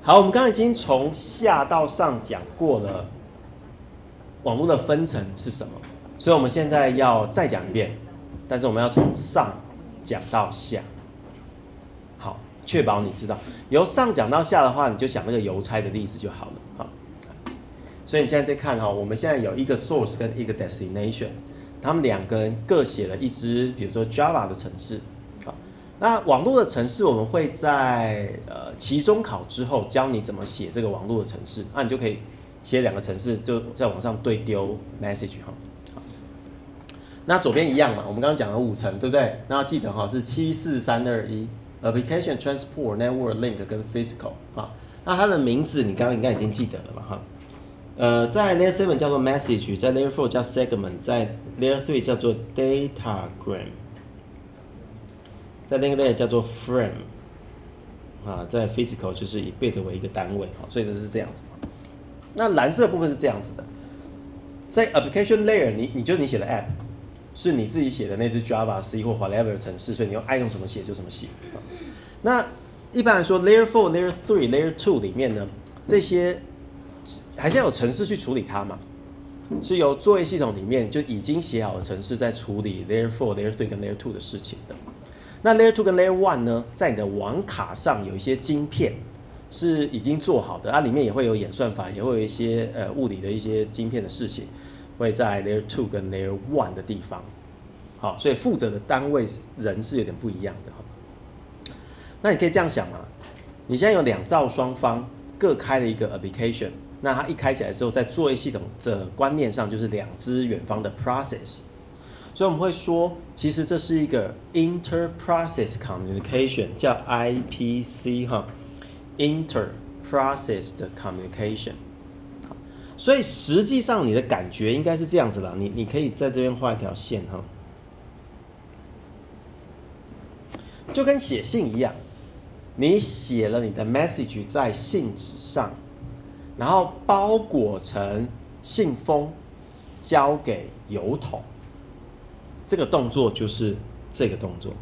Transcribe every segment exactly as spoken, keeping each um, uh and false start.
好，我们刚刚已经从下到上讲过了网络的分层是什么，所以我们现在要再讲一遍，但是我们要从上讲到下。好，确保你知道，由上讲到下的话，你就想那个邮差的例子就好了。好，所以你现在在看哈，我们现在有一个 source 跟一个 destination， 他们两个人各写了一支，比如说 Java 的程式。那网络的程式，我们会在呃期中考之后教你怎么写这个网络的程式，那你就可以写两个程式，就在网上对丢 message 哈。那左边一样嘛，我们刚刚讲了五层，对不对？那要记得哈是七四三二一 application transport network link 跟 physical 啊。那它的名字你刚刚应该已经记得了嘛哈。呃，在 layer seven 叫做 message， 在 layer four 叫 segment， 在 layer three 叫做 datagram。在那个 layer 叫做 frame， 啊，在 physical 就是以 bit 为一个单位，所以这是这样子。那蓝色部分是这样子的，在 application layer， 你你就你写的 app， 是你自己写的那支 Java C 或 whatever 的程式，所以你用爱用什么写就怎么写。那一般来说 ，layer four、layer three、layer two 里面呢，这些还是要有程式去处理它嘛，是由作业系统里面就已经写好的程式在处理 layer four、layer three 跟 layer two 的事情的。那 Layer two 跟 Layer one 呢，在你的网卡上有一些晶片是已经做好的，它、啊、里面也会有演算法，也会有一些呃物理的一些晶片的事情，会在 Layer two 跟 Layer one 的地方。好，所以负责的单位人是有点不一样的。那你可以这样想嘛，你现在有两造双方各开了一个 application， 那它一开起来之后，在作业系统的观念上就是两只远方的 process。所以我们会说，其实这是一个 inter-process communication， 叫 I P C 哈 ，inter-process 的 communication。所以实际上你的感觉应该是这样子啦，你你可以在这边画一条线哈，就跟写信一样，你写了你的 message 在信纸上，然后包裹成信封，交给邮筒。这个动作就是这个动作，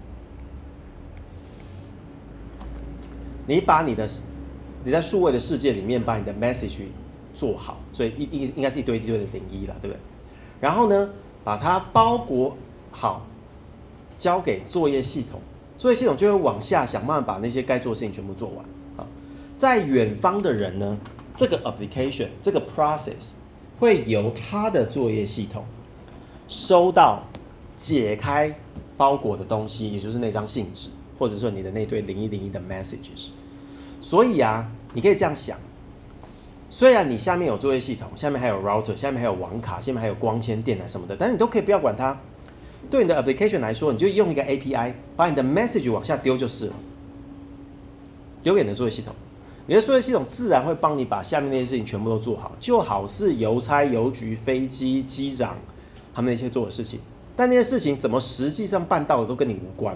你把你的你在数位的世界里面把你的 message 做好，所以应应该是一堆一堆的零一啦，对不对？然后呢，把它包裹好，交给作业系统，作业系统就会往下想办法把那些该做的事情全部做完。好，在远方的人呢，这个 application 这个 process 会由他的作业系统收到。解开包裹的东西，也就是那张信纸，或者说你的那堆零一零一的 messages。所以啊，你可以这样想：虽然你下面有作业系统，下面还有 router， 下面还有网卡，下面还有光纤电缆什么的，但是你都可以不要管它。对你的 application 来说，你就用一个 A P I 把你的 message 往下丢就是了，丢给你的作业系统。你的作业系统自然会帮你把下面那些事情全部都做好，就好是邮差、邮局、飞机、机长他们那些做的事情。但那些事情怎么实际上办到的都跟你无关，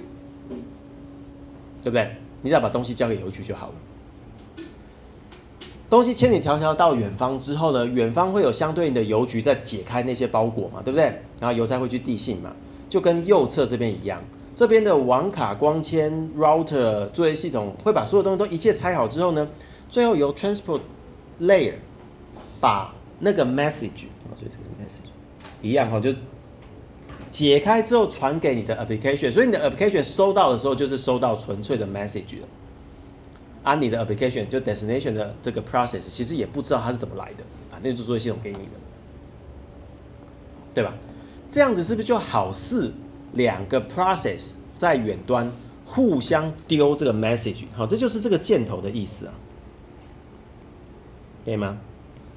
对不对？你只要把东西交给邮局就好了。东西千里迢迢到远方之后呢，远方会有相对应的邮局在解开那些包裹嘛，对不对？然后邮差会去递信嘛，就跟右侧这边一样，这边的网卡、光纤、router 作业系统会把所有东西都一切拆好之后呢，最后由 transport layer 把那个 message， 所以这个 message 一样哈，就解开之后传给你的 application， 所以你的 application 收到的时候就是收到纯粹的 message 了。啊，你的 application 就 destination 的这个 process 其实也不知道它是怎么来的，反正就是作业系统给你的，对吧？这样子是不是就好似两个 process 在远端互相丢这个 message？ 好，这就是这个箭头的意思啊，可以吗？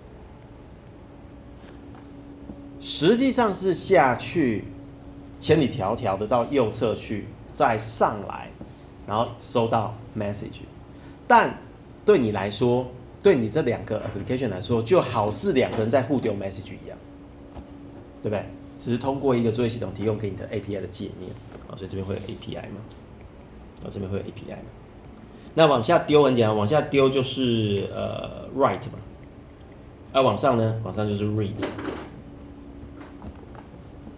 实际上是下去。千里迢迢的到右侧去，再上来，然后收到 message。但对你来说，对你这两个 application 来说，就好似两个人在互丢 message 一样，对不对？只是通过一个作业系统提供给你的 A P I 的界面，啊，所以这边会有 A P I 嘛，啊，这边会有 A P I 嘛。那往下丢很简单，往下丢就是呃 write 嘛，啊，往上呢，往上就是 read。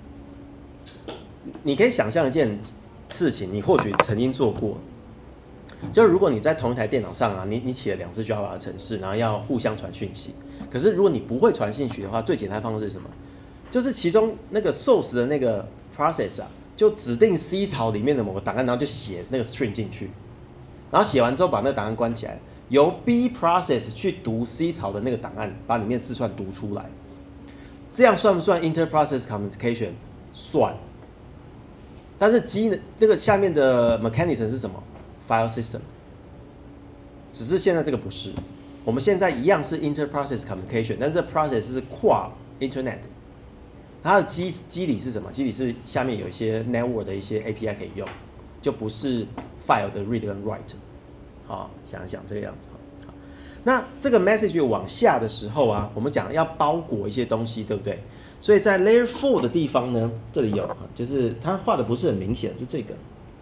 你可以想象一件事情，你或许曾经做过， 就如果你在同一台电脑上啊，你你写了两次 Java 的程式，然后要互相传讯息，可是如果你不会传讯息的话，最简单的方式是什么？就是其中那个 source 的那个 process 啊，就指定 C 槽里面的某个档案，然后就写那个 string 进去，然后写完之后把那个档案关起来，由 B process 去读 C 槽的那个档案，把里面字串读出来。这样算不算 inter-process communication？ 算。但是机那个下面的 mechanism 是什么 ？file system。只是现在这个不是，我们现在一样是 inter-process communication， 但是这 process 是跨 internet。它的机机理是什么？机理是下面有一些 network 的一些 A P I 可以用，就不是 file 的 read 跟 write。好，想一想这个样子。好，那这个 message 往下的时候啊，我们讲要包裹一些东西，对不对？所以在 layer four 的地方呢，这里有，就是它画的不是很明显，就这个，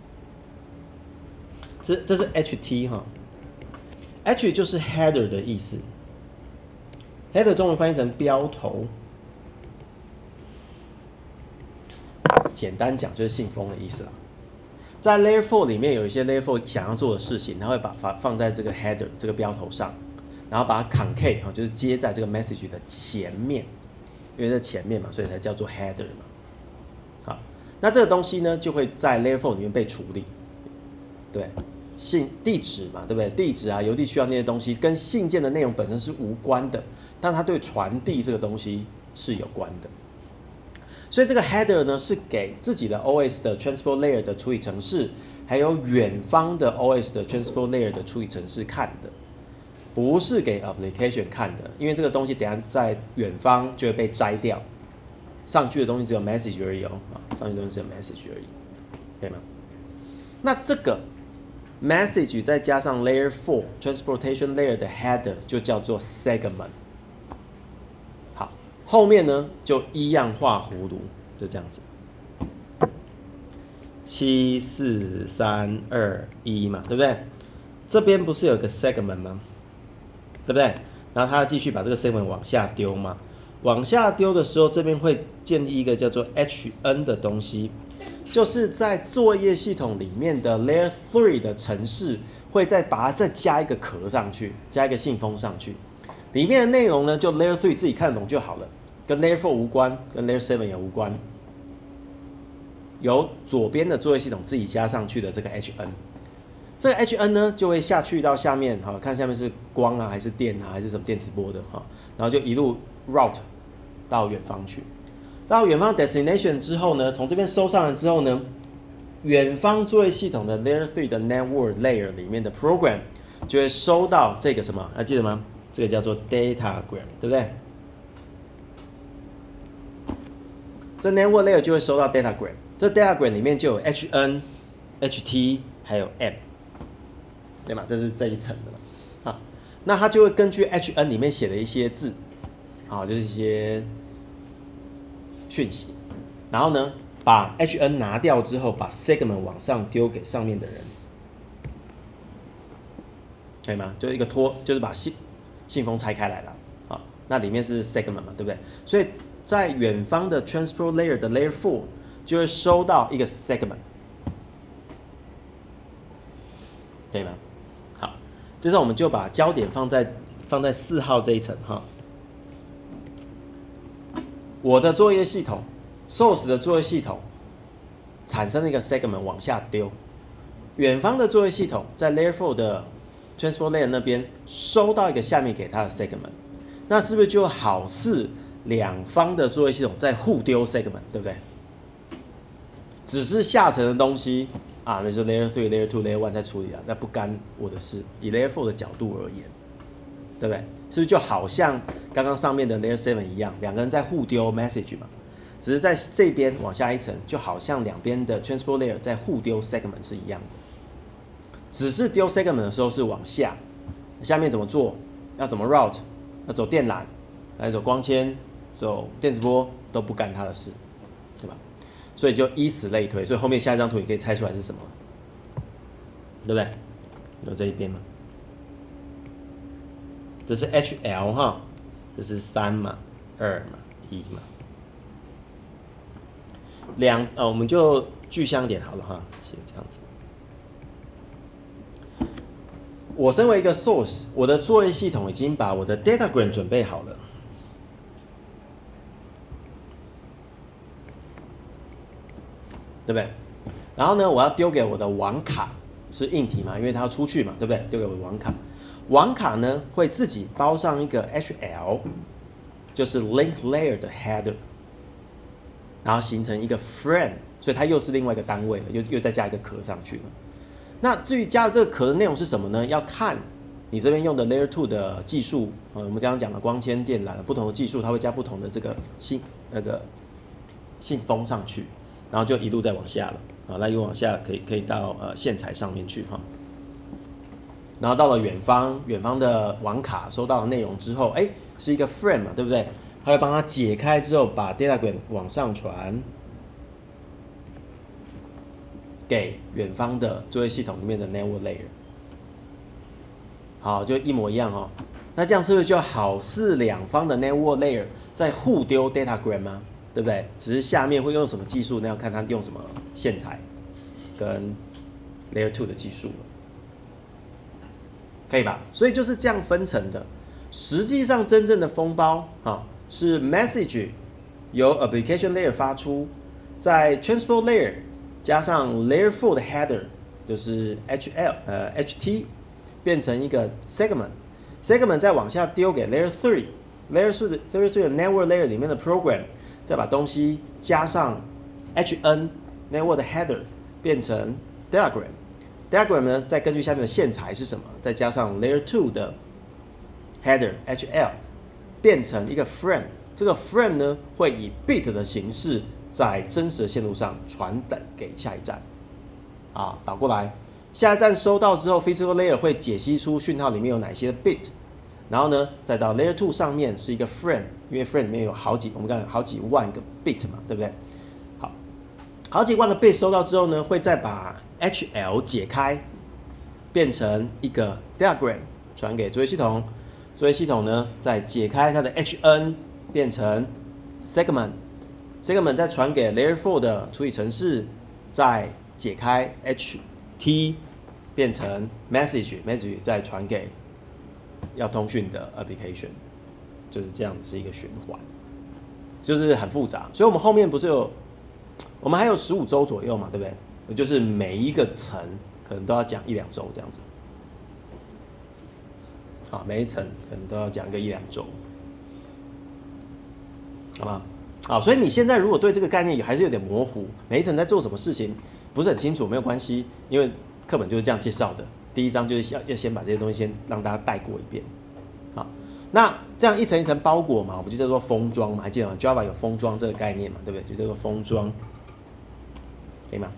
这这是 H T 哈 ，H 就是 header 的意思 ，header 中文翻译成标头，简单讲就是信封的意思啦。在 layer four 里面有一些 layer four 想要做的事情，它会把放放在这个 header 这个标头上，然后把它 concatenate 哈，就是接在这个 message 的前面。因为在前面嘛，所以才叫做 header 嘛。好，那这个东西呢，就会在 layer four 里面被处理。对，信地址嘛，对不对？地址啊、邮递需要那些东西，跟信件的内容本身是无关的，但它对传递这个东西是有关的。所以这个 header 呢，是给自己的 O S 的 transport layer 的处理程式，还有远方的 O S 的 transport layer 的处理程式看的。不是给 application 看的，因为这个东西等一下在远方就会被摘掉，上去的东西只有 message 而已哦，啊，上去的东西只有 message 而已，可以吗？那这个 message 再加上 layer four transportation layer 的 header 就叫做 segment。好，后面呢就一样画葫芦，就这样子，七四三二一嘛，对不对？这边不是有个 segment 吗？对不对？然后他继续把这个 segment 往下丢嘛，往下丢的时候，这边会建立一个叫做 H N 的东西，就是在作业系统里面的 Layer three 的程式，会再把它再加一个壳上去，加一个信封上去，里面的内容呢，就 Layer three 自己看得懂就好了，跟 Layer four 无关，跟 Layer seven 也无关，由左边的作业系统自己加上去的这个 H N。这个 H N 呢，就会下去到下面，哈，看下面是光啊，还是电啊，还是什么电磁波的，哈，然后就一路 route 到远方去。到远方 destination 之后呢，从这边收上来之后呢，远方作业系统的 layer three 的 network layer 里面的 program 就会收到这个什么，还记得吗？这个叫做 datagram， 对不对？这 network layer 就会收到 datagram， 这 datagram 里面就有 H N、H T 还有 M。对吗？这是这一层的嘛，好，那它就会根据 H N 里面写的一些字，啊，就是一些讯息，然后呢，把 H N 拿掉之后，把 segment 往上丢给上面的人，可以吗？就是一个拖，就是把信信封拆开来了，啊，那里面是 segment 嘛，对不对？所以在远方的 transport layer 的 layer four 就会收到一个 segment， 可以吗？这时候我们就把焦点放在放在四号这一层哈。我的作业系统 ，source 的作业系统产生了一个 segment 往下丢，远方的作业系统在 layer four 的 transport layer 那边收到一个下面给它的 segment， 那是不是就好似两方的作业系统在互丢 segment， 对不对？只是下层的东西。啊，那就是 layer three、layer two、layer one 在处理啊，那不干我的事。以 layer four 的角度而言，对不对？是不是就好像刚刚上面的 layer seven 一样，两个人在互丢 message 嘛？只是在这边往下一层，就好像两边的 transport layer 在互丢 segment 是一样的。只是丢 segment 的时候是往下，下面怎么做？要怎么 route？ 要走电缆，还是走光纤、走电磁波，都不干他的事，对吧？所以就以此类推，所以后面下一张图也可以猜出来是什么，对不对？有这一边吗？这是 H L 哈，这是三嘛、二嘛、一嘛，两呃，我们就具象点好了哈，写这样子。 我身为一个 source， 我的作业系统已经把我的 datagram 准备好了，对不对？然后呢，我要丢给我的网卡，是硬体嘛，因为它要出去嘛，对不对？丢给我的网卡，网卡呢会自己包上一个 H L， 就是 link layer 的 header， 然后形成一个 frame， 所以它又是另外一个单位了，又又再加一个壳上去了。那至于加的这个壳的内容是什么呢？要看你这边用的 Layer 二的技术，呃，我们刚刚讲的光纤电缆，不同的技术它会加不同的这个信那个信封上去，然后就一路再往下了。啊，那又往下可以可以到呃线材上面去哈，然后到了远方，远方的网卡收到的内容之后，哎，是一个 frame 嘛，对不对？它会帮它解开之后，把 datagram 往上传给远方的作业系统里面的 network layer。好，就一模一样哦。那这样是不是就好似两方的 network layer 在互丢 datagram 吗？对不对？只是下面会用什么技术，那要看它用什么线材跟 Layer 二的技术了，可以吧？所以就是这样分成的。实际上真正的封包啊，是 message 由 application layer 发出，在 transport layer 加上 Layer 四的 header， 就是 H L 呃 H T 变成一个 segment，segment 再往下丢给 Layer 三 ，Layer 四的 Layer 三的 network layer 里面的 program。再把东西加上 H N network 的 header 变成 diagram，diagram 呢再根据下面的线材是什么，再加上 layer 二的 header H L 变成一个 frame， 这个 frame 呢会以 bit 的形式在真实的线路上传等给下一站，啊，倒过来，下一站收到之后 physical layer 会解析出讯号里面有哪些 bit。然后呢，再到 Layer 二上面是一个 frame， 因为 frame 里面有好几，我们看好几万个 bit 嘛，对不对？好，好几万个 bit 收到之后呢，会再把 H L 解开，变成一个 diagram 传给作业系统，作业系统呢再解开它的 H N 变成 segment，segment 再传给 Layer 四的处理程式，再解开 H T 变成 message，message 再传给要通讯的 application， 就是这样子是一个循环，就是很复杂。所以我们后面不是有，我们还有十五周左右嘛，对不对？就是每一个层可能都要讲一两周这样子，好，每一层可能都要讲个一两周，好吗？好，所以你现在如果对这个概念还是有点模糊，每一层在做什么事情不是很清楚，没有关系，因为课本就是这样介绍的。第一章就是要要先把这些东西先让大家带过一遍，好，那这样一层一层包裹嘛，我们就叫做封装嘛，还记得吗 ？Java 有封装这个概念嘛，对不对？就叫做封装，可以吗？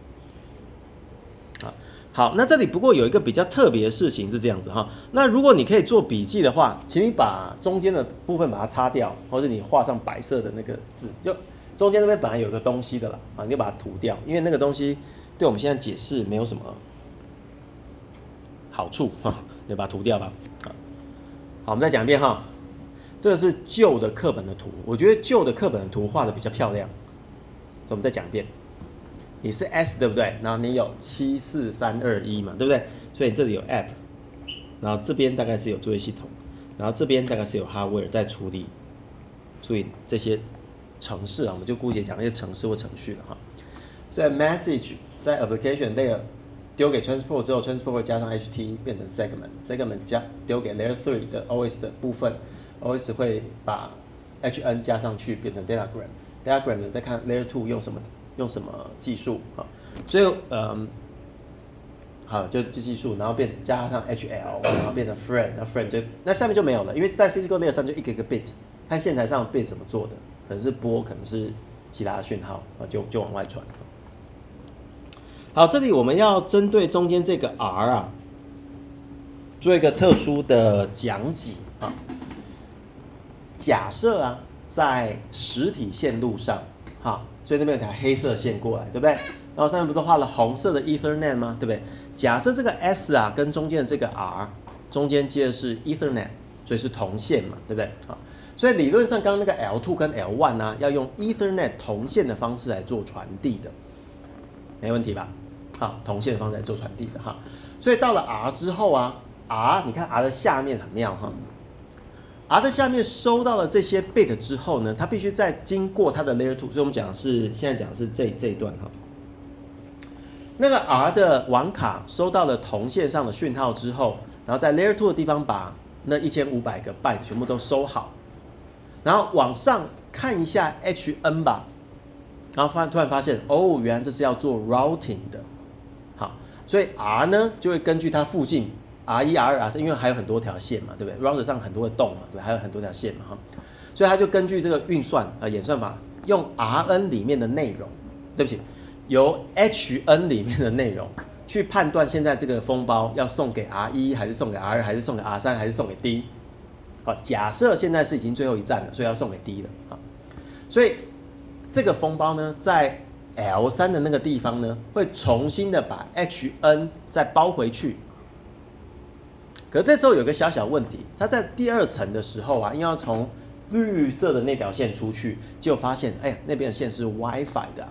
好，好，那这里不过有一个比较特别的事情是这样子哈，那如果你可以做笔记的话，请你把中间的部分把它擦掉，或者你画上白色的那个字，就中间那边本来有个东西的啦，啊，你就把它涂掉，因为那个东西对我们现在解释没有什么好处哈，就把它涂掉吧。好，我们再讲一遍哈。这个是旧的课本的图，我觉得旧的课本的图画的比较漂亮，所以我们再讲一遍。你是 S 对不对？然后你有七四三二一嘛，对不对？所以这里有 App， 然后这边大概是有作业系统，然后这边大概是有 Hardware 在处理处理这些程式啊，我们就姑且讲那些程式或程序了哈。所以 Message 在 Application Layer 丢给 transport 之后 ，transport 会加上 H T 变成 segment，segment 加丢给 layer 三的 O S 的部分 ，O S 会把 H N 加上去变成 diagram，diagram 呢再看 layer 二用什么用什么技术啊，所以嗯，好就这技术，然后变加上 H L， 然后变成 frame， 那 frame 就那下面就没有了，因为在 physical layer 上就一个一个 bit， 看线材上 bit 怎么做的，可能是波，可能是其他的讯号啊，就就往外传。好，这里我们要针对中间这个 R 啊，做一个特殊的讲解啊。假设啊，在实体线路上，哈，所以那边有条黑色线过来，对不对？然后上面不是画了红色的 Ethernet 吗？对不对？假设这个 S 啊跟中间的这个 R 中间接的是 Ethernet， 所以是同线嘛，对不对？好，所以理论上刚刚那个 L 二 跟 L 一 呢，要用 Ethernet 同线的方式来做传递的，没问题吧？好，同线的方式来做传递的哈，所以到了 R 之后啊， R， 你看 R 的下面很妙哈 ，R 的下面收到了这些 bit 之后呢，它必须再经过它的 layer two， 所以我们讲的是现在讲的是这这一段哈。那个 R 的网卡收到了铜线上的讯号之后，然后在 layer two 的地方把那一千五百个 byte 全部都收好，然后往上看一下 H N 吧，然后发突然发现哦，原来这是要做 routing 的，好，所以 R 呢就会根据它附近 R 一、R 二、R 三，因为还有很多条线嘛，对不对 ？router 上很多的洞嘛，对，还有很多条线嘛，哈，所以它就根据这个运算呃演算法，用 R N 里面的内容，对不起。由 H N 里面的内容去判断现在这个封包要送给 R 一 还是送给 R 二 还是送给 R 三 还是送给 D。好，假设现在是已经最后一站了，所以要送给 D 了。好，所以这个封包呢，在 L 三 的那个地方呢，会重新的把 H N 再包回去。可是这时候有个小小问题，它在第二层的时候啊，因为要从绿色的那条线出去，结果发现，哎呀，那边的线是 WiFi 的、啊。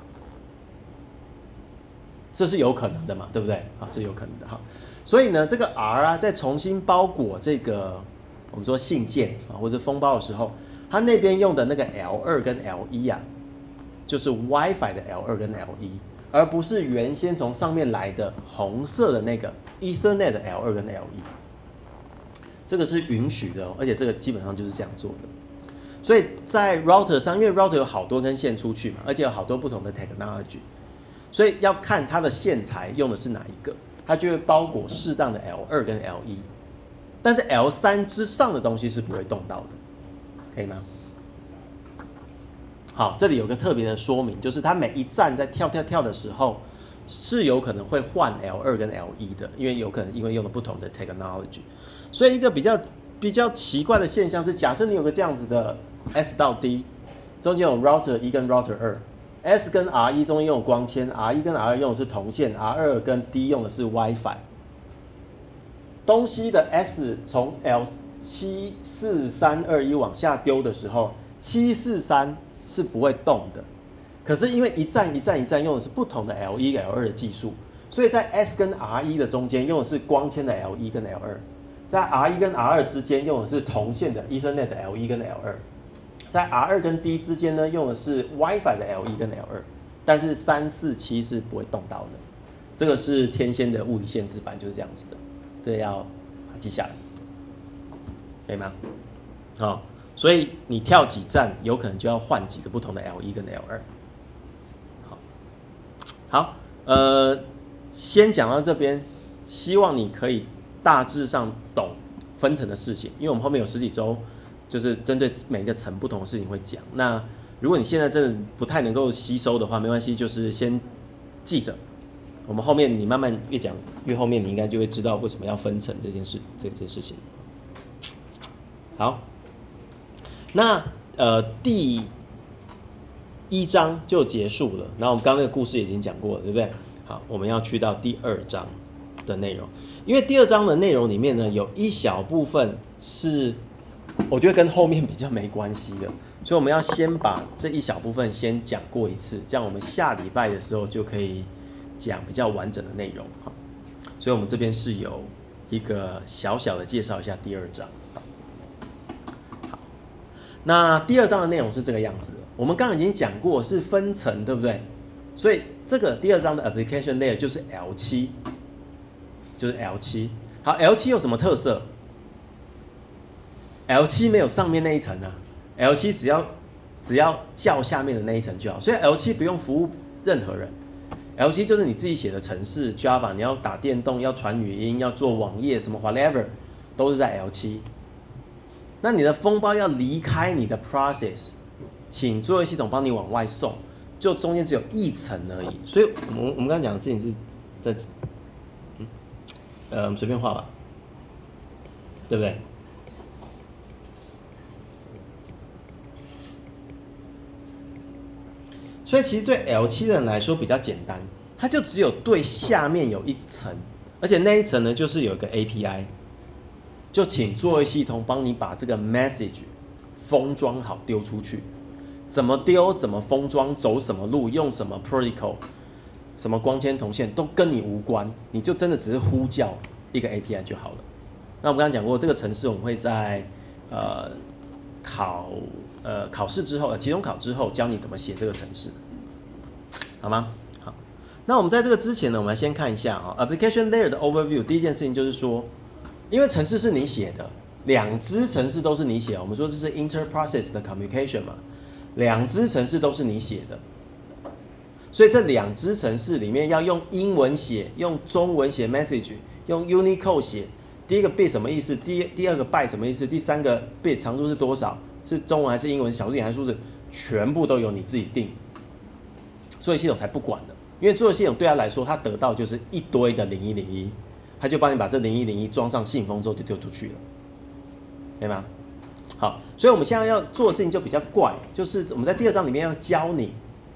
这是有可能的嘛，对不对？啊，这是有可能的哈。所以呢，这个 R 啊，在重新包裹这个我们说信件啊或者封包的时候，它那边用的那个 L 二 跟 L 一 啊，就是 WiFi 的 L 二 跟 L 一，而不是原先从上面来的红色的那个 Ethernet 的 L 二 跟 L 一。这个是允许的哦，而且这个基本上就是这样做的。所以在 router 上，因为 router 有好多根线出去嘛，而且有好多不同的 technology。所以要看它的线材用的是哪一个，它就会包裹适当的 L 二 跟 L 一，但是 L 三 之上的东西是不会动到的，可以吗？好，这里有个特别的说明，就是它每一站在跳跳跳的时候，是有可能会换 L 二 跟 L 一的，因为有可能因为用了不同的 technology， 所以一个比较比较奇怪的现象是，假设你有个这样子的 S 到 D， 中间有 router 一跟 router 二。S 跟 R 一 中间用光纤 ，R 一 跟 R 二 用的是铜线 ，R 二 跟 D 用的是 WiFi。东西的 S 从 L 七四三二一往下丢的时候，七四三是不会动的。可是因为一站一站一站用的是不同的 L 一、L 二 的技术，所以在 S 跟 R 一 的中间用的是光纤的 L 一 跟 L 二，在 R 一 跟 R 二 之间用的是铜线的 Ethernet 的 L 一 跟 L 二。在 R 二 跟 D 之间呢，用的是 WiFi 的 L 一 跟 L 二，但是三四七是不会动到的。这个是天仙的物理限制版，就是这样子的，这要把它记下来，可以吗？好，所以你跳几站，有可能就要换几个不同的 L 一 跟 L 二。好，好，呃，先讲到这边，希望你可以大致上懂分层的事情，因为我们后面有十几周。就是针对每一个层不同的事情会讲。那如果你现在真的不太能够吸收的话，没关系，就是先记着。我们后面你慢慢越讲越后面，你应该就会知道为什么要分层这件事这件事情。好，那呃第一章就结束了。然后我们刚刚那个故事已经讲过了，对不对？好，我们要去到第二章的内容，因为第二章的内容里面呢，有一小部分是。我觉得跟后面比较没关系的，所以我们要先把这一小部分先讲过一次，这样我们下礼拜的时候就可以讲比较完整的内容。所以我们这边是有一个小小的介绍一下第二章。好，那第二章的内容是这个样子的，我们刚刚已经讲过是分层，对不对？所以这个第二章的 application layer 就是 L 七， 就是 L 七。好 ，L 七有什么特色？L 七没有上面那一层啊 ，L 七只要只要叫下面的那一层就好，所以 L 七不用服务任何人 ，L 七就是你自己写的程式 Java， 你要打电动、要传语音、要做网页什么 whatever， 都是在 L 七。那你的封包要离开你的 process， 请作业系统帮你往外送，就中间只有一层而已。所以我们我们刚刚讲的事情是在，嗯，呃，我们随便画吧，对不对？所以其实对 L 七 的人来说比较简单，它就只有对下面有一层，而且那一层呢就是有一个 A P I， 就请作业系统帮你把这个 message 封装好丢出去，怎么丢、怎么封装、走什么路、用什么 protocol、什么光纤铜线都跟你无关，你就真的只是呼叫一个 A P I 就好了。 那我们刚刚讲过，这个程式我们会在呃考呃考试之后，呃期中考之后教你怎么写这个程式，好吗？好，那我们在这个之前呢，我们来先看一下啊、哦、，application layer 的 overview。第一件事情就是说，因为程式是你写的，两支程式都是你写，我们说这是 inter-process 的 communication 嘛，两支程式都是你写的。所以这两支程式里面要用英文写，用中文写 message， 用 Unicode 写。第一个 bit 什么意思？第第二个 byte 什么意思？第三个 bit 长度是多少？是中文还是英文？小数点还是数字？全部都由你自己定。作业系统才不管的，因为作业系统对他来说，他得到就是一堆的零一零一，他就帮你把这零一零一装上信封之后就丢出去了，可以吗？好，所以我们现在要做的事情就比较怪，就是我们在第二章里面要教你。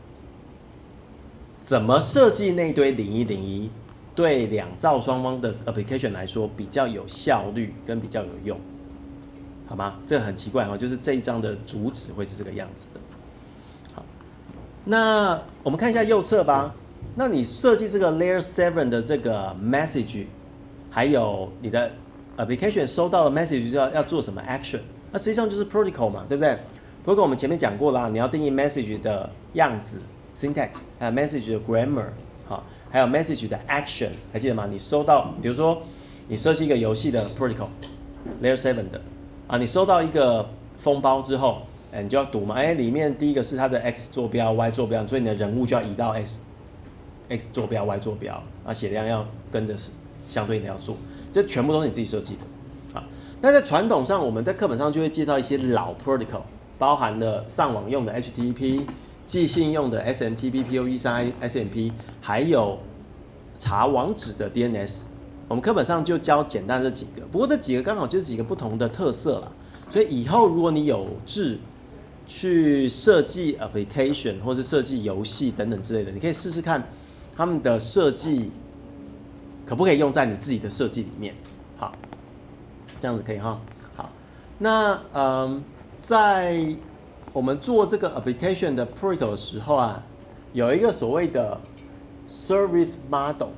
怎么设计那堆零一零一，对两造双方的 application 来说比较有效率跟比较有用，好吗？这个很奇怪哦，就是这一章的主旨会是这个样子的。好，那我们看一下右侧吧。那你设计这个 layer seven 的这个 message， 还有你的 application 收到的 message 要要做什么 action？ 那实际上就是 protocol 嘛，对不对 ？protocol 我们前面讲过啦，你要定义 message 的样子。syntax， 还有 message 的 grammar， 好，还有 message 的 action， 还记得吗？你收到，比如说你设计一个游戏的 protocol layer seven 的啊，你收到一个封包之后，哎，你就要读嘛，哎，里面第一个是它的 x 坐标 y 坐标，所以你的人物就要移到 x x 坐标 y 坐标，啊，写量要跟着相对应的要做，这全部都是你自己设计的啊。那在传统上，我们在课本上就会介绍一些老 protocol， 包含了上网用的 H T T P。寄信用的 S M T P、P O E 三 S M P， 还有查网址的 D N S， 我们课本上就教简单这几个。不过这几个刚好就是几个不同的特色啦，所以以后如果你有志去设计 application 或是设计游戏等等之类的，你可以试试看他们的设计可不可以用在你自己的设计里面。好，这样子可以哈。好，那嗯，在我们做这个 application 的 protocol 的时候啊，有一个所谓的 service model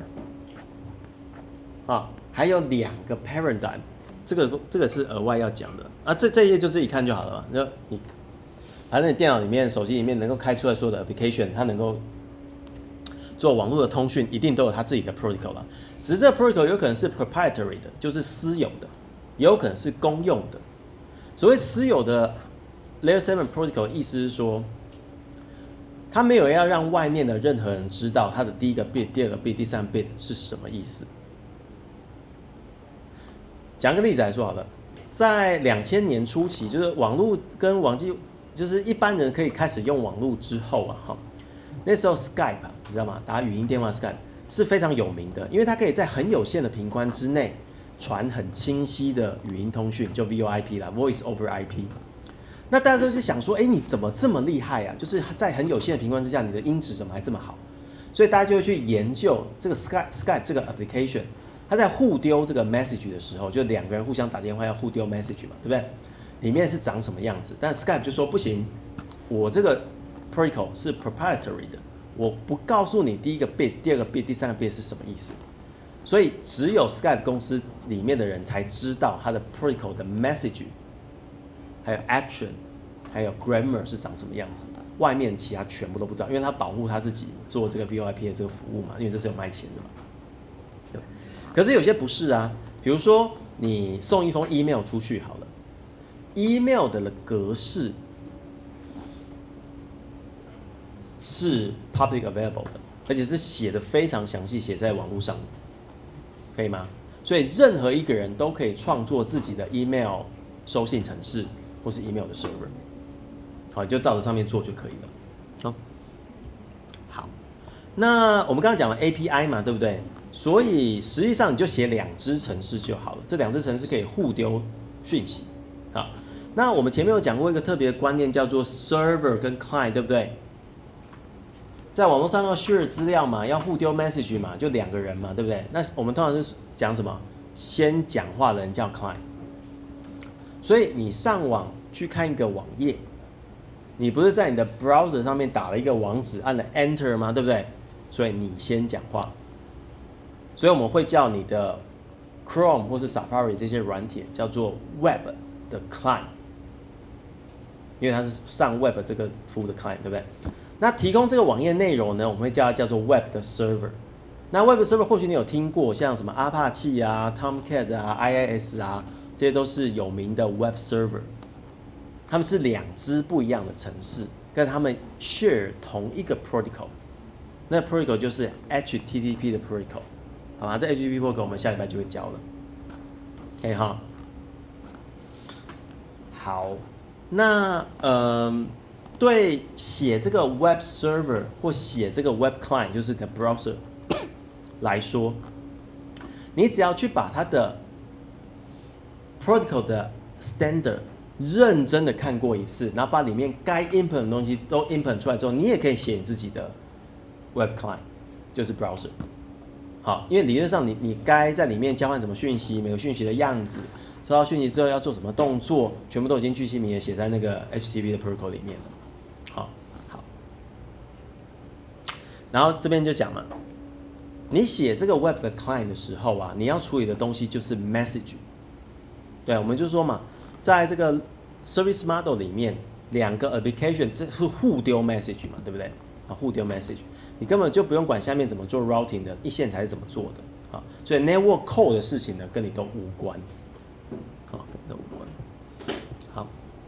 啊，还有两个 paradigm， 这个这个是额外要讲的啊。这这一页就自己看就好了嘛。就你反正你电脑里面、手机里面能够开出来所有的 application， 它能够做网络的通讯，一定都有它自己的 protocol 啦。只是这个 protocol 有可能是 proprietary 的，就是私有的，也有可能是公用的。所谓私有的Layer seven Protocol 意思是说，它没有要让外面的任何人知道它的第一个 bit、第二个 bit、第三个 bit 是什么意思。讲个例子来说好了，在两千年初期，就是网络跟网际，就是一般人可以开始用网络之后啊，哈，那时候 Skype 你知道吗？打语音电话 Skype 是非常有名的，因为它可以在很有限的频宽之内传很清晰的语音通讯，就 V O I P 啦 ，Voice over I P。那大家都是想说，哎，你怎么这么厉害啊？就是在很有限的频宽之下，你的音质怎么还这么好？所以大家就会去研究这个 Skype Skype 这个 application， 它在互丢这个 message 的时候，就两个人互相打电话要互丢 message 嘛，对不对？里面是长什么样子？但 Skype 就说不行，我这个 protocol 是 proprietary 的，我不告诉你第一个 bit、第二个 bit、第三个 bit 是什么意思。所以只有 Skype 公司里面的人才知道它的 protocol 的 message。还有 action， 还有 grammar 是长什么样子，外面其他全部都不知道，因为他保护他自己做这个 V O I P 的这个服务嘛，因为这是有卖钱的嘛。对，可是有些不是啊，比如说你送一封 email 出去好了 ，email 的格式是 public available 的，而且是写的非常详细，写在网络上，可以吗？所以任何一个人都可以创作自己的 email 收信程式。或是 email 的 server， 好，你就照着上面做就可以了。好，好，那我们刚刚讲了 A P I 嘛，对不对？所以实际上你就写两支程式就好了，这两支程式可以互丢讯息。好，那我们前面有讲过一个特别的观念，叫做 server 跟 client， 对不对？在网络上要 share 资料嘛，要互丢 message 嘛，就两个人嘛，对不对？那我们通常是讲什么？先讲话的人叫 client。所以你上网去看一个网页，你不是在你的 browser 上面打了一个网址，按了 enter 吗？对不对？所以你先讲话，所以我们会叫你的 Chrome 或是 Safari 这些软体叫做 Web 的 Client， 因为它是上 Web 这个服务的 Client， 对不对？那提供这个网页内容呢，我们会叫它叫做 Web 的 Server。那 Web Server 或许你有听过，像什么 Apache 啊、Tomcat 啊、I I S 啊，这些都是有名的 Web Server。他们是两支不一样的程式，跟他们 share 同一个 protocol。那 protocol 就是 H T T P 的 protocol， 好吗？这 H T T P protocol 我们下礼拜就会教了。OK 哈。好，那呃，对写这个 Web Server 或写这个 Web Client， 就是 the browser 来说，你只要去把它的 protocol 的 standard 认真的看过一次，然后把里面该 input 的东西都 input 出来之后，你也可以写你自己的 Web Client， 就是 browser。好，因为理论上你你该在里面交换什么讯息，每个讯息的样子，收到讯息之后要做什么动作，全部都已经巨细靡遗写在那个 H T T P 的 protocol 里面了。好，好。然后这边就讲嘛，你写这个 Web 的 Client 的时候啊，你要处理的东西就是 message。对，我们就说嘛，在这个 Service Model 里面，两个 application 这是互丢 message 嘛，对不对？啊，互丢 message， 你根本就不用管下面怎么做 routing 的，一线才是怎么做的啊。所以 network code 的事情呢，跟你都无关，好，跟你都无关。好，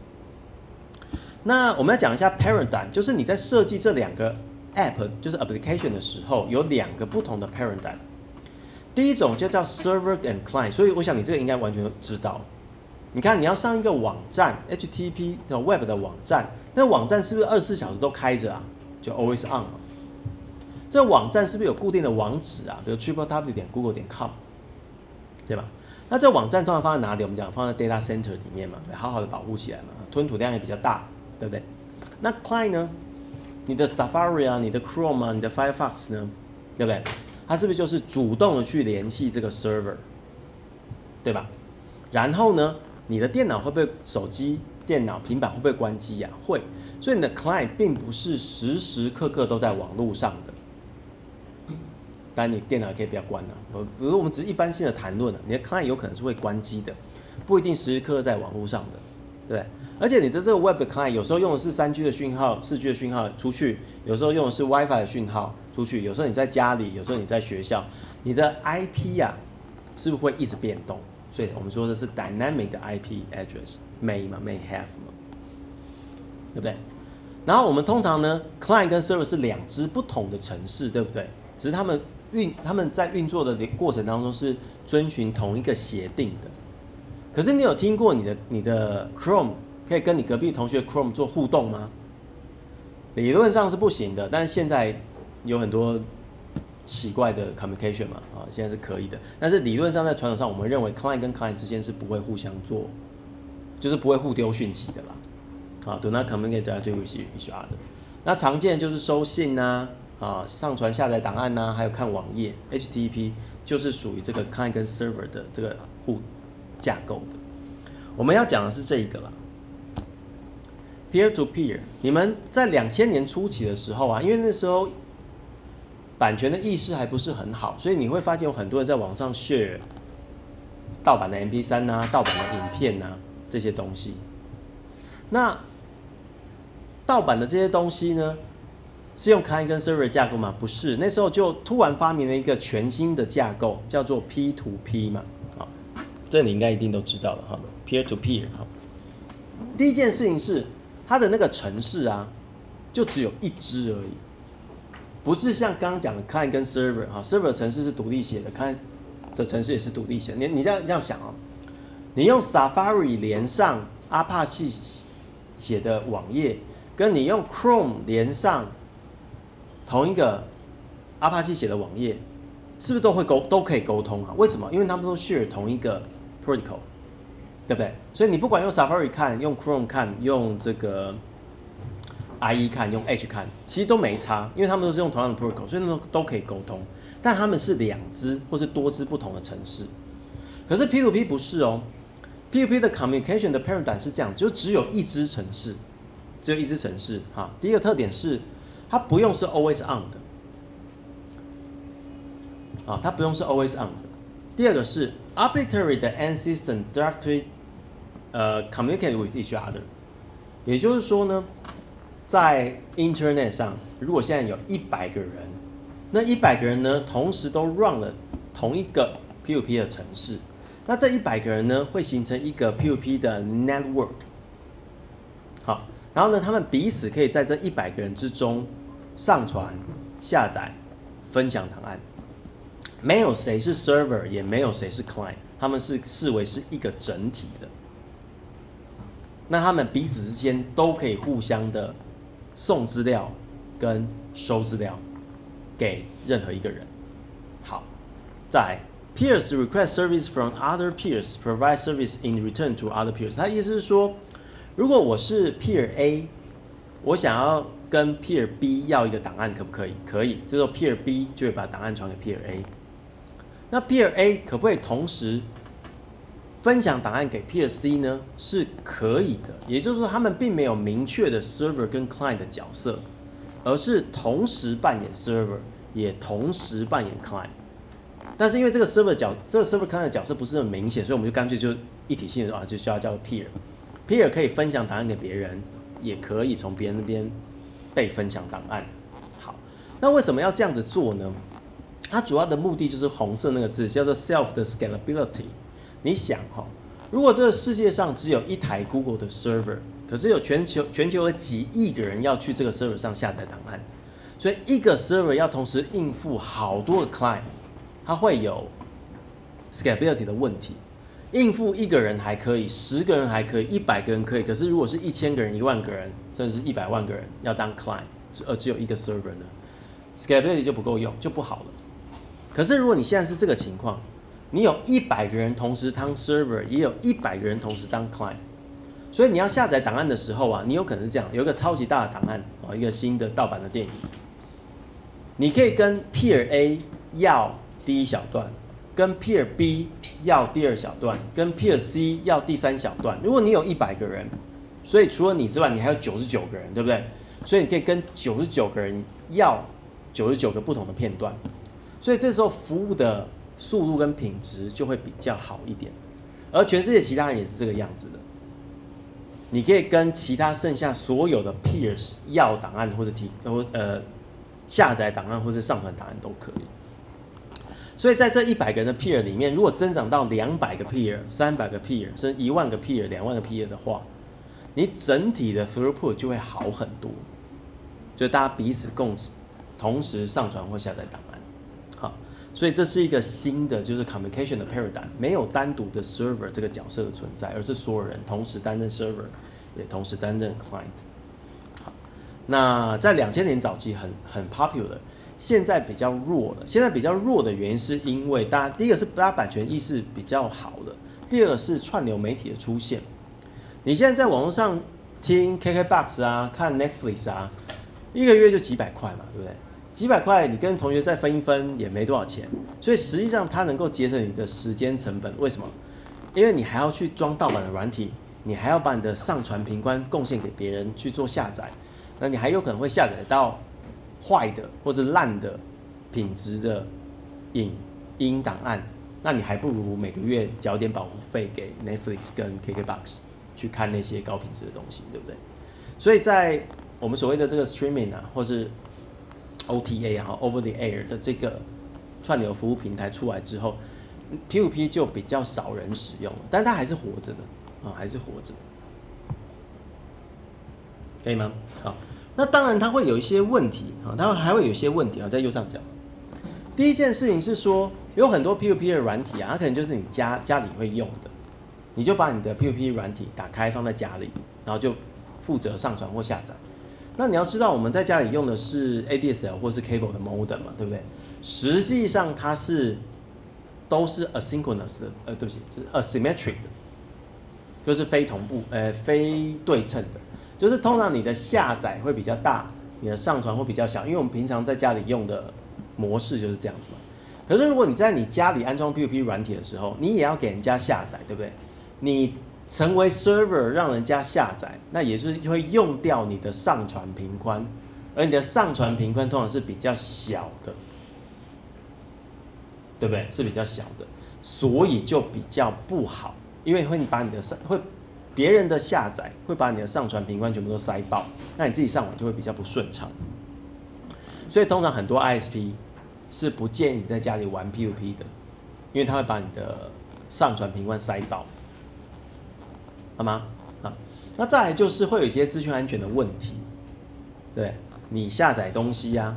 那我们要讲一下 paradigm， 就是你在设计这两个 app， 就是 application 的时候，有两个不同的 paradigm。第一种就叫 server and client， 所以我想你这个应该完全知道。你看，你要上一个网站 H T T P 的 Web 的网站，那网站是不是二十四小时都开着啊？就 always on 嘛。这个网站是不是有固定的网址啊？比如 triple w 点 google 点 com， 对吧？那这个网站通常放在哪里？我们讲放在 data center 里面嘛，好好的保护起来嘛，吞吐量也比较大，对不对？那 client 呢？你的 Safari 啊，你的 Chrome 啊，你的 Firefox 呢，对不对？它是不是就是主动的去联系这个 server， 对吧？然后呢，你的电脑会不会手机、电脑、平板会不会关机啊？会，所以你的 client 并不是时时刻刻都在网络上的。当然，你电脑也可以不要关啊。比如我们只是一般性的谈论啊，你的 client 有可能是会关机的，不一定时时刻刻在网络上的，对不对？而且你的这个 web 的 client 有时候用的是三 G 的讯号、四 G 的讯号出去，有时候用的是 WiFi 的讯号出去，有时候你在家里，有时候你在学校，你的 I P 啊，是不是会一直变动？所以我们说的是 dynamic 的 I P address may 嘛 may have 嘛，对不对？然后我们通常呢 ，client 跟 server 是两支不同的程式，对不对？只是他们运他们在运作的过程当中是遵循同一个协定的。可是你有听过你的你的 Chrome 可以跟你隔壁同学 Chrome 做互动吗？理论上是不行的，但是现在有很多奇怪的 communication 嘛，啊，现在是可以的。但是理论上在传统上，我们认为 client 跟 client 之间是不会互相做，就是不会互丢讯息的啦。啊 ，do not communicate directly with each other。那常见就是收信啊，啊，上传下载档案啊，还有看网页 ，H T T P 就是属于这个 client 跟 server 的这个互架构的。我们要讲的是这一个啦。Peer to peer， 你们在两千年初期的时候啊，因为那时候版权的意识还不是很好，所以你会发现有很多人在网上 share 盗版的 M P 三 啊、盗版的影片啊这些东西。那盗版的这些东西呢，是用 client 跟 server 架构吗？不是，那时候就突然发明了一个全新的架构，叫做 P to P 嘛。好，这你应该一定都知道了哈 ，peer to peer。好，第一件事情是它的那个程式啊，就只有一支而已。不是像刚刚讲的 client 跟 server 哈 ，server 程式是独立写的 ，client 的程式也是独立写的。你你这样这样想哦，你用 Safari 连上 Apache 写的网页，跟你用 Chrome 连上同一个 Apache 写的网页，是不是都会沟都可以沟通啊？为什么？因为他们都 share 同一个 protocol， 对不对？所以你不管用 Safari 看，用 Chrome 看，用这个 I E 看，用 Edge 看，其实都没差，因为他们都是用同样的 protocol， 所以都都可以沟通。但他们是两支或是多支不同的程式。可是 P to P 不是哦 ，P to P 的 communication 的 paradigm 是这样，就只有一支程式，只有一支程式哈。第一个特点是，它不用是 always on 的，啊，它不用是 always on 的。第二个是 arbitrary 的 end system directly 呃 communicate with each other， 也就是说呢，在 Internet 上，如果现在有一百个人，那一百个人呢，同时都 run 了同一个 P to P 的程式，那这一百个人呢，会形成一个 P to P 的 network。好，然后呢，他们彼此可以在这一百个人之中上传、下载、分享档案，没有谁是 server， 也没有谁是 client， 他们是视为是一个整体的。那他们彼此之间都可以互相的送资料跟收资料给任何一个人。好，再来 peers request service from other peers, provide service in return to other peers。他意思是说，如果我是 peer A， 我想要跟 peer B 要一个档案，可不可以？可以，这时候 peer B 就会把档案传给 peer A。那 peer A 可不可以同时分享档案给 peer C 呢？是可以的，也就是说，他们并没有明确的 server 跟 client 的角色，而是同时扮演 server， 也同时扮演 client。但是因为这个 server 角，这个 server client 的角色不是很明显，所以我们就干脆就一体性的啊，就叫它叫 peer。peer 可以分享档案给别人，也可以从别人那边被分享档案。好，那为什么要这样子做呢？它主要的目的就是红色那个字，叫做 self 的 scalability。你想哈，如果这个世界上只有一台 Google 的 server， 可是有全球全球有几亿个人要去这个 server 上下载档案，所以一个 server 要同时应付好多个 client， 它会有 scalability 的问题。应付一个人还可以，十个人还可以，一百个人可以，可是如果是一千个人、一万个人，甚至是一百万个人要当 client， 而只有一个 server 呢 ，scalability 就不够用，就不好了。可是如果你现在是这个情况，你有一百个人同时当 server， 也有一百个人同时当 client， 所以你要下载档案的时候啊，你有可能是这样，有一个超级大的档案啊，一个新的盗版的电影，你可以跟 peer A 要第一小段，跟 peer B 要第二小段，跟 peer C 要第三小段。如果你有一百个人，所以除了你之外，你还有九十九个人，对不对？所以你可以跟九十九个人要九十九个不同的片段，所以这时候服务的速度跟品质就会比较好一点，而全世界其他人也是这个样子的。你可以跟其他剩下所有的 peers 要档案或者提或呃下载档案或者上传档案都可以。所以在这一百个人的 peer 里面，如果增长到两百个 peer、三百个 peer， 甚至一万个 peer、两万个 peer 的话，你整体的 throughput 就会好很多，就大家彼此共同时上传或下载档案。好。所以这是一个新的就是 communication 的 paradigm， 没有单独的 server 这个角色的存在，而是所有人同时担任 server， 也同时担任 client。好，那在两千年早期很很 popular， 现在比较弱了。现在比较弱的原因是因为大家第一个是大家版权意识比较好了，第二个是串流媒体的出现。你现在在网络上听 K K B O X 啊，看 Netflix 啊，一个月就几百块嘛，对不对？几百块，你跟同学再分一分也没多少钱，所以实际上它能够节省你的时间成本。为什么？因为你还要去装盗版的软体，你还要把你的上传频宽贡献给别人去做下载，那你还有可能会下载到坏的或者烂的品质的影音档案，那你还不如每个月缴点保护费给 Netflix 跟 K K B O X 去看那些高品质的东西，对不对？所以在我们所谓的这个 streaming 啊，或是O T A 啊 ，Over the Air 的这个串流服务平台出来之后 ，P to P 就比较少人使用了，但它还是活着的啊，还是活着的，可以吗？好，那当然它会有一些问题啊，它还会有一些问题啊，在右上角。第一件事情是说，有很多 P to P 的软体啊，它可能就是你家家里会用的，你就把你的 P to P 软体打开放在家里，然后就负责上传或下载。那你要知道，我们在家里用的是 A D S L 或是 cable 的 modem 嘛，对不对？实际上它是都是 asynchronous 的，呃，对不起，就是 asymmetric 的，就是非同步，呃，非对称的。就是通常你的下载会比较大，你的上传会比较小，因为我们平常在家里用的模式就是这样子嘛。可是如果你在你家里安装 P to P 软体的时候，你也要给人家下载，对不对？你成为 server 让人家下载，那也是会用掉你的上传频宽，而你的上传频宽通常是比较小的，对不对？是比较小的， 所以就比较不好，因为会把你的上会别人的下载会把你的上传频宽全部都塞爆，那你自己上网就会比较不顺畅。所以通常很多 I S P 是不建议你在家里玩 P to P 的，因为它会把你的上传频宽塞爆，好吗？啊，那再来就是会有一些资讯安全的问题，对，你下载东西啊。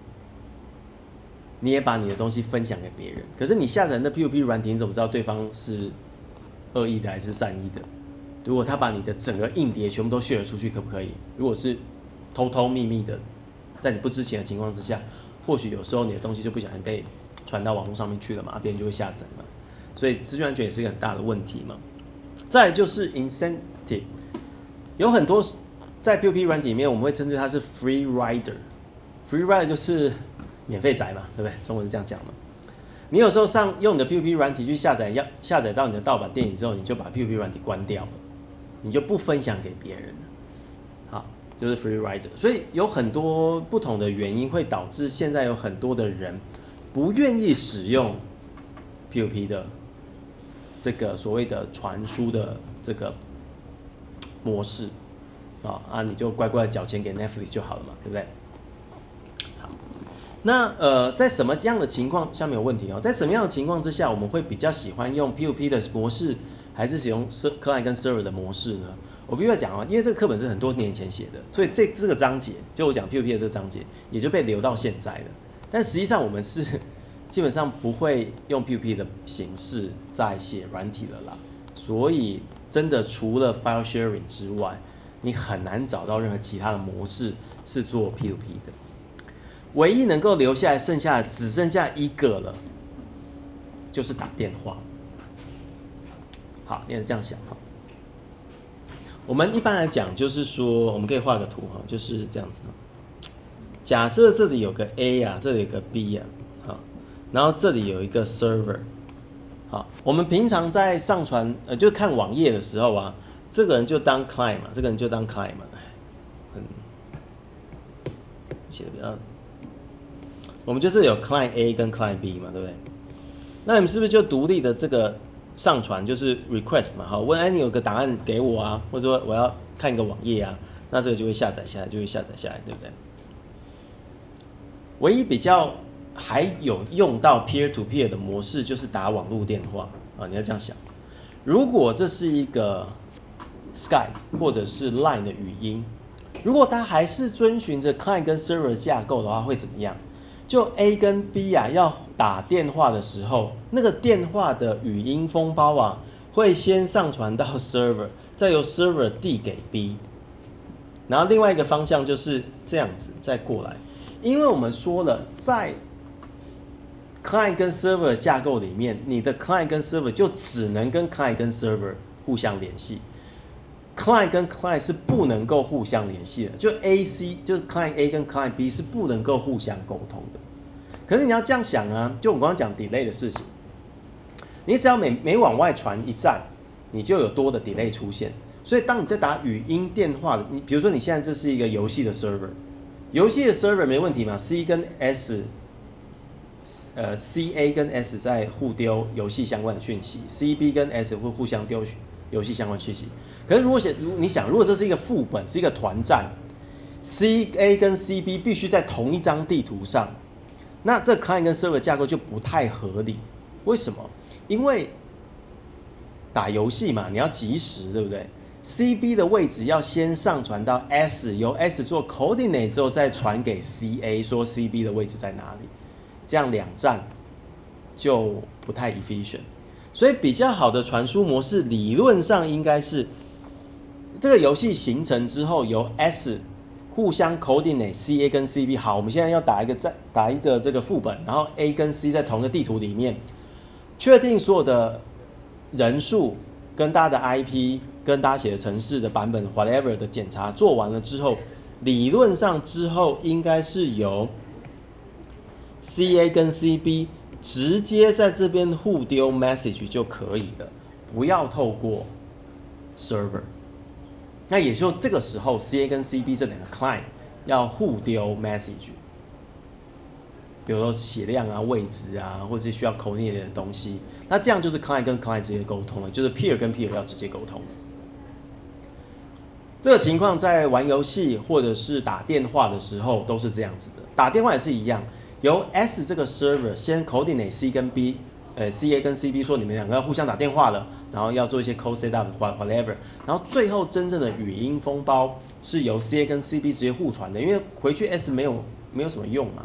你也把你的东西分享给别人，可是你下载那 P to P 软体，你怎么知道对方是恶意的还是善意的？如果他把你的整个硬碟全部都 share 出去，可不可以？如果是偷偷秘密的，在你不知情的情况之下，或许有时候你的东西就不小心被传到网络上面去了嘛，别人就会下载嘛。所以资讯安全也是一个很大的问题嘛。再来就是 incentive， 有很多在 P to P 软体里面，我们会称之为它是 free rider，free rider 就是免费载嘛，对不对？中文是这样讲嘛。你有时候上用你的 P to P 软体去下载，要下载到你的盗版电影之后，你就把 P to P 软体关掉了，你就不分享给别人了。好，就是 free rider。所以有很多不同的原因会导致现在有很多的人不愿意使用 P to P 的这个所谓的传输的这个模式啊啊，你就乖乖的缴钱给 Netflix 就好了嘛，对不对？那呃，在什么样的情况下面有问题哦？在什么样的情况之下，我们会比较喜欢用 P to P 的模式，还是使用 client 跟 server 的模式呢？我必须要讲啊，因为这个课本是很多年前写的，所以这这个章节，就我讲 P to P 的这个章节，也就被留到现在了。但实际上我们是基本上不会用 P to P 的形式在写软体了啦。所以真的除了 file sharing 之外，你很难找到任何其他的模式是做 P to P 的。唯一能够留下来，剩下的只剩下一个了，就是打电话。好，你也这样想哈。我们一般来讲，就是说，我们可以画个图哈，就是这样子。假设这里有个 A 啊，这里有个 B 啊，好，然后这里有一个 server。好，我们平常在上传呃，就看网页的时候啊，这个人就当 client 嘛，这个人就当 client 嘛，嗯，写的比较。我们就是有 client A 跟 client B 嘛，对不对？那你们是不是就独立的这个上传就是 request 嘛？好，问哎你有个答案给我啊，或者说我要看一个网页啊，那这个就会下载下来，就会下载下来，对不对？唯一比较还有用到 peer to peer 的模式就是打网络电话啊，你要这样想。如果这是一个 Skype 或者是 Line 的语音，如果它还是遵循着 client 跟 server 架构的话，会怎么样？就 A 跟 B 啊，要打电话的时候，那个电话的语音封包啊，会先上传到 server， 再由 server 递给 B， 然后另外一个方向就是这样子再过来，因为我们说了，在 client 跟 server 架构里面，你的 client 跟 server 就只能跟 client 跟 server 互相联系。client 跟 client 是不能够互相联系的，就 A C 就是 client A 跟 client B 是不能够互相沟通的。可是你要这样想啊，就我刚刚讲 delay 的事情，你只要每每往外传一站，你就有多的 delay 出现。所以当你在打语音电话的，你比如说你现在这是一个游戏的 server， 游戏的 server 没问题嘛 ？C 跟 S， 呃 C A 跟 S 在互丢游戏相关的讯息 ，C B 跟 S 会互相丢游戏相关讯息。可是如果你想，如果这是一个副本，是一个团战 ，C A 跟 C B 必须在同一张地图上，那这 client 跟 server 架构就不太合理。为什么？因为打游戏嘛，你要即时，对不对 ？C B 的位置要先上传到 S， 由 S 做 coordinate 之后再传给 C A， 说 C B 的位置在哪里，这样两站就不太 efficient。所以比较好的传输模式，理论上应该是这个游戏形成之后，由 S 互相 coordinate C A 跟 C B。好，我们现在要打一个在打一个这个副本，然后 A 跟 C 在同一个地图里面，确定所有的人数跟大家的 I P 跟大家写的程式的版本 whatever 的检查做完了之后，理论上之后应该是由 C A 跟 C B 直接在这边互丢 message 就可以了，不要透过 server。那也就这个时候 ，C A 跟 C B 这两个 client 要互丢 message。 比如说血量啊、位置啊，或是需要 coordinate 的东西，那这样就是 client 跟 client 直接沟通了，就是 peer 跟 peer 要直接沟通。这个情况在玩游戏或者是打电话的时候都是这样子的，打电话也是一样，由 S 这个 server 先 coordinate C 跟 B， 呃 C A 跟 C B 说你们两个要互相打电话了，然后要做一些 code setup whatever， 然后最后真正的语音封包是由 C A 跟 C B 直接互传的，因为回去 S 没有没有什么用嘛，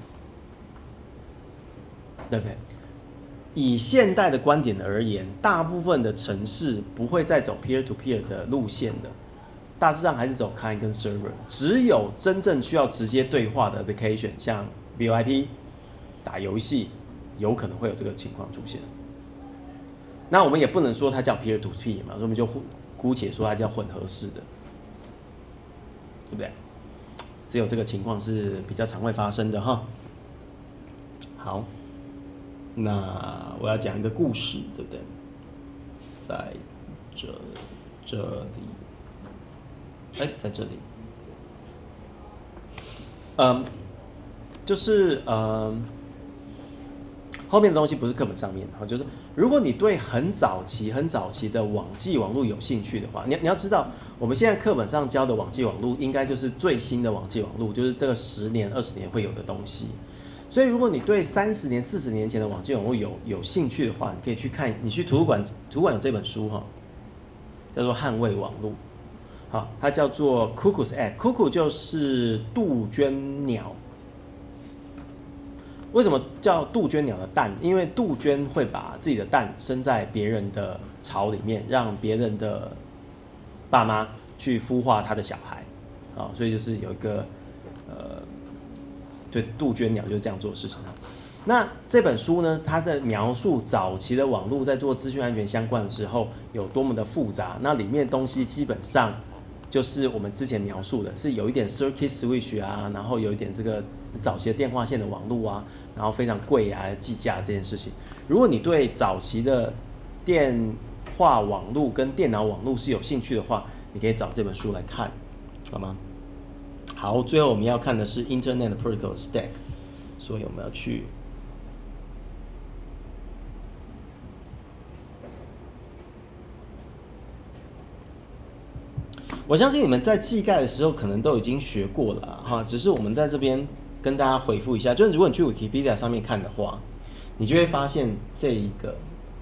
对不对？以现代的观点而言，大部分的程式不会再走 peer to peer 的路线的。大致上还是走 client 跟 server， 只有真正需要直接对话的 application， 像 V O I P 打游戏，有可能会有这个情况出现。那我们也不能说它叫 peer to peer 嘛，所以我们就姑且说它叫混合式的，对不对？只有这个情况是比较常会发生的哈。好，那我要讲一个故事，对不对？在这这里。哎，在这里，嗯，就是嗯，后面的东西不是课本上面的，就是如果你对很早期、很早期的网际网络有兴趣的话，你你要知道，我们现在课本上教的网际网络应该就是最新的网际网络，就是这个十年、二十年会有的东西。所以，如果你对三十年、四十年前的网际网络有有兴趣的话，你可以去看，你去图书馆，图书馆有这本书哈，叫做《捍卫网络》。好，它叫做 Cuckoo's Egg，Cuckoo 就是杜鹃鸟。为什么叫杜鹃鸟的蛋？因为杜鹃会把自己的蛋生在别人的巢里面，让别人的爸妈去孵化他的小孩。啊，所以就是有一个呃，对，杜鹃鸟就是这样做的事情。那这本书呢，它的描述早期的网络在做资讯安全相关的时候有多么的复杂，那里面的东西基本上。就是我们之前描述的，是有一点 circuit switch 啊，然后有一点这个早期的电话线的网络啊，然后非常贵啊，计价这件事情。如果你对早期的电话网络跟电脑网络是有兴趣的话，你可以找这本书来看，好吗？好，最后我们要看的是 Internet Protocol Stack， 所以我们要去。我相信你们在技概的时候可能都已经学过了哈，只是我们在这边跟大家回复一下，就是如果你去 Wikipedia 上面看的话，你就会发现这一个，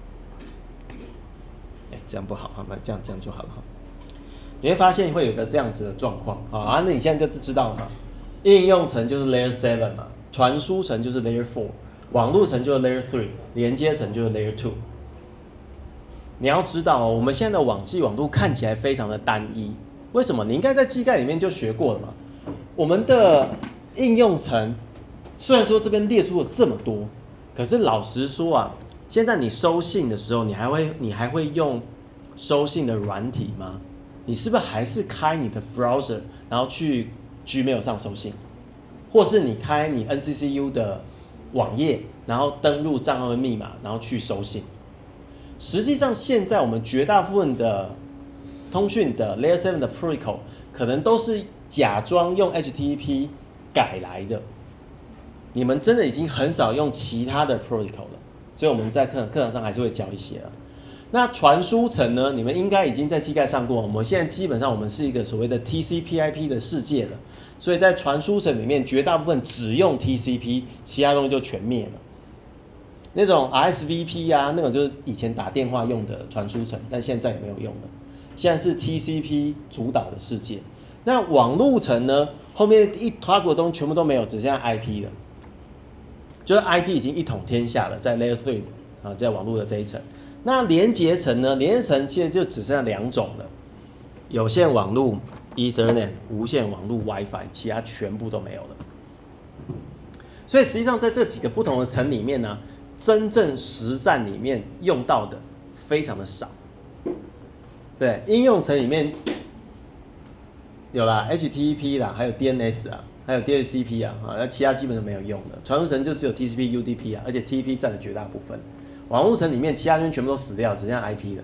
哎，这样不好哈，那这样这样就好了哈。你会发现会有个这样子的状况啊，那你现在就知道了嘛，应用层就是 Layer seven 嘛，传输层就是 Layer four， 网络层就是 Layer three， 连接层就是 Layer two。你要知道哦，我们现在的网际网络看起来非常的单一。为什么？你应该在技概里面就学过了嘛。我们的应用层虽然说这边列出了这么多，可是老实说啊，现在你收信的时候，你还会你还会用收信的软体吗？你是不是还是开你的 browser， 然后去 Gmail 上收信，或是你开你 N C C U 的网页，然后登录账号的密码，然后去收信？实际上，现在我们绝大部分的通讯的 Layer seven 的 Protocol 可能都是假装用 H T T P 改来的，你们真的已经很少用其他的 Protocol 了，所以我们在课课堂上还是会教一些了。那传输层呢？你们应该已经在技概上过，我们现在基本上我们是一个所谓的 T C P I P 的世界了，所以在传输层里面，绝大部分只用 T C P， 其他东西就全灭了。那种 R S V P 啊，那种就是以前打电话用的传输层，但现在也没有用了。现在是 T C P 主导的世界。那网路层呢？后面一坨的东西全部都没有，只剩下 I P 了。就是 I P 已经一统天下了，在 Layer three 啊，在网络的这一层。那连接层呢？连接层其实就只剩下两种了：有线网路 Ethernet， 无线网路 WiFi， 其他全部都没有了。所以实际上在这几个不同的层里面呢，真正实战里面用到的非常的少。对，应用层里面有啦 H T T P 啦，还有 D N S 啊，还有 D H C P 啊，啊，其他基本上没有用的。传输层就只有 T C P、U D P 啊，而且 T T P 占了绝大部分。网络层里面其他东西全部都死掉，只剩下 I P 了。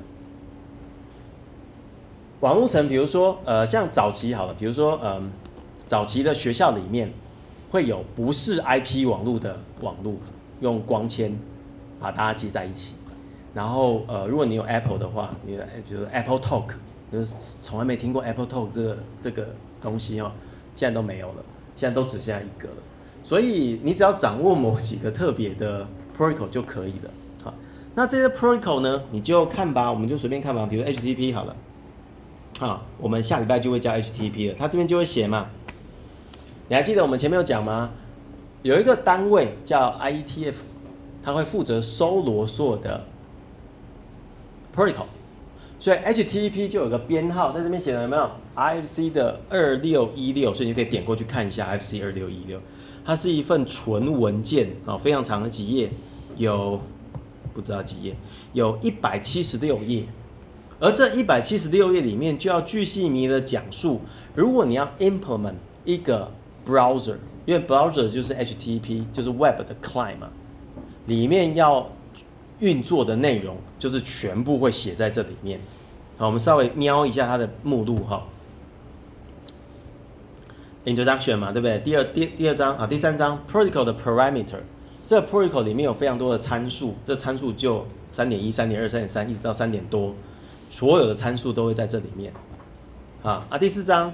网络层，比如说呃，像早期好了，比如说嗯，早期的学校里面会有不是 I P 网络的网络，用光纤把大家接在一起。然后呃，如果你有 Apple 的话，你的比如 Apple Talk， 就是从来没听过 Apple Talk 这个这个东西哈，现在都没有了，现在都只剩下一个了。所以你只要掌握某几个特别的 protocol 就可以了。好，那这些 protocol 呢，你就看吧，我们就随便看吧，比如 H T T P 好了。啊，我们下礼拜就会教 H T T P 了，它这边就会写嘛。你还记得我们前面有讲吗？有一个单位叫 I E T F， 它会负责收罗所有的 protocol， 所以 H T T P 就有个编号在这边写了，有没有 ？I F C 的二六一六，所以你可以点过去看一下 I F C 二六一六，它是一份纯文件啊，非常长的几页，有不知道几页，有一百七十六页。而这一百七十六页里面就要巨细靡的讲述，如果你要 implement 一个 browser， 因为 browser 就是 H T T P， 就是 web 的 client 嘛，里面要运作的内容就是全部会写在这里面。好，我们稍微瞄一下它的目录哈。Introduction 嘛，对不对？第二第第二章啊，第三章 protocol 的 parameter， 这个 protocol 里面有非常多的参数，这参数就 三点一、三点二、三点三，一直到三点多。所有的参数都会在这里面，啊啊，第四章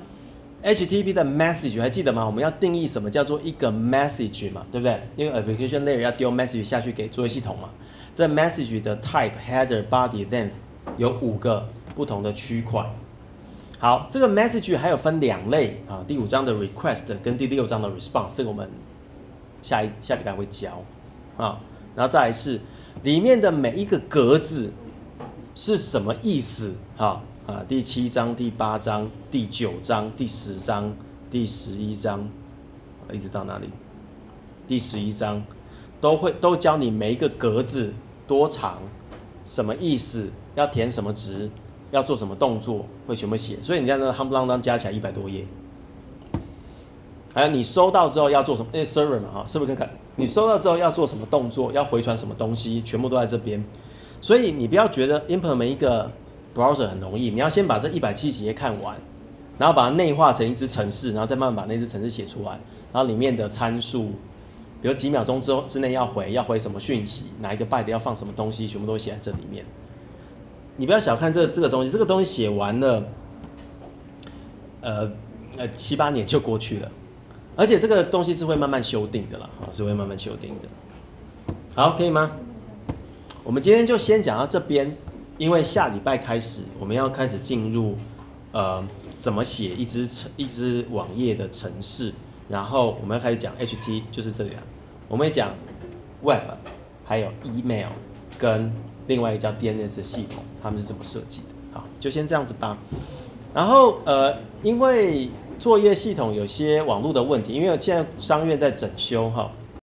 H T T P 的 message 还记得吗？我们要定义什么叫做一个 message 嘛，对不对？因为 application layer 要丢 message 下去给作业系统嘛。这 message 的 type、header、body、length 有五个不同的区块。好，这个 message 还有分两类啊，第五章的 request 跟第六章的 response， 这个我们下一下礼拜会教啊。然后再来是里面的每一个格子是什么意思？哈啊，第七章、第八章、第九章、第十章、第十一章，一直到哪里？第十一章都会都教你每一个格子多长，什么意思，要填什么值，要做什么动作，会全部写。所以你在那夯不啷当加起来一百多页。还有你收到之后要做什么？因为 server 嘛，哈，是不是看看？你收到之后要做什么动作，要回传什么东西，全部都在这边。所以你不要觉得 implement 一个 browser 很容易，你要先把这一百七十几页看完，然后把它内化成一支程式，然后再慢慢把那支程式写出来，然后里面的参数，比如几秒钟之后之内要回，要回什么讯息，哪一个 byte 要放什么东西，全部都会写在这里面。你不要小看这这个东西，这个东西写完了，呃呃七八年就过去了，而且这个东西是会慢慢修订的啦，是会慢慢修订的。好，可以吗？我们今天就先讲到这边，因为下礼拜开始我们要开始进入呃怎么写一支一支网页的程式，然后我们要开始讲 H T， 就是这样，我们会讲 Web， 还有 Email 跟另外一个叫 D N S 的系统，他们是怎么设计的。好，就先这样子吧。然后呃，因为作业系统有些网络的问题，因为现在商院在整修哈。